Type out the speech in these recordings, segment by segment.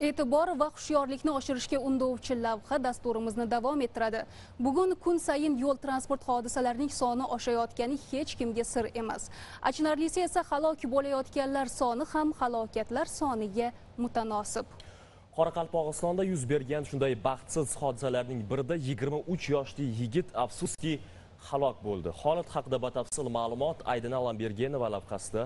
E'tibor va hushyorlikni oshirishga undovchi lavha dasturimizni davom ettiradi. Bugun kun sayin yo'l transport hodisalarining soni oshayotgani hech kimga sir emas. Achinarlisi esa halok bo'layotganlar soni ham halokatlar soniga mutanosib. Qoraqalpog'istonda yuz bergan shunday baxtsiz hodisalarning birida 23 yoshli yigit afsuski halok bo'ldi. Holat haqida batafsil ma'lumot Aydina Alambergenova lavhasida.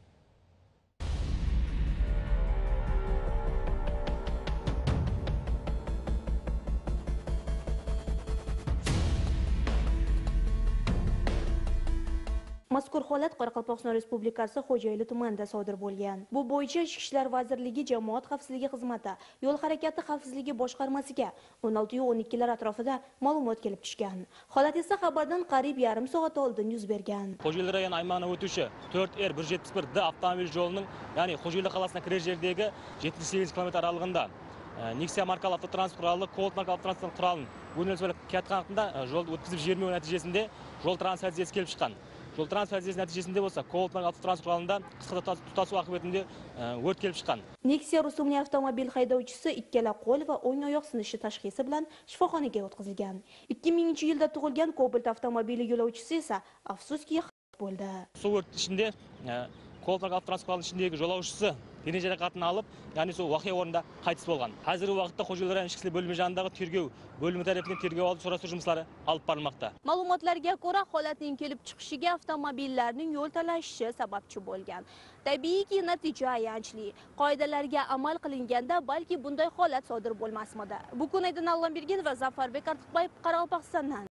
Mazkur holat Qoraqalpog'iston Respublikasi Xo'jayli tumanida sodir bo'lgan. Bu bo'yicha Ichki ishlar vazirligi Jamoat xavfsizligi xizmati yo'l harakati xavfsizligi boshqarmasiga 16:12 atrofida ma'lumot kelib tushgan. Holat esa xabardan qariyb yarim soat oldin yuz bergan. Xo'jayli rayon aymani o'tuvchi 4R171D avtomobil yo'lining, ya'ni Xo'jayli qalasidan kirish yeridagi 7-8 km aralig'ida Nexia markali avtotransport quroli, Colt markali avtotransport qurolining yo'nalish bo'lib ketganida yo'l o'tkazib jibirmay natijasida yo'l transport kelib chiqqan. Yo'l transport natijasida bo'lsa, Colt markali avtotransport qurolida qisqa tutashuv oqibatida o't kelib chiqqan. Nexia rusumli avtomobil haydovchisi ikkala qo'l va o'ng oyoq sinishi tashxisi bilan shifoxonaga o'tkazilgan. 2000-yilda tug'ilgan Cobalt avtomobili yo'lovchisi esa afsuski halok bo'ldi. Suv o'tishida Colt markali avtotransport ichidagi yo'lovchisi tan jarohatini olib, ya'ni shu voqea o'rnida qaytis bo'lgan. Hozirgi vaqtda Xo'jayli rayon ichki ishlar bo'limi janidagi tergov bo'limi tomonidan tergov oldi so'rash жұмыстары olib borilmoqda. Ma'lumotlarga ko'ra, holatning kelib chiqishiga avtomobillarning yo'l talashishi sababchi bo'lgan. Tabiiyki, natija ayanchli. Qoidalarga amal qilinganda balki bunday holat sodir bo'lmasmidi. Bu kun Aydina Alambergenova va Zafarbek Artiqbayev Qoraqalpog'istondan.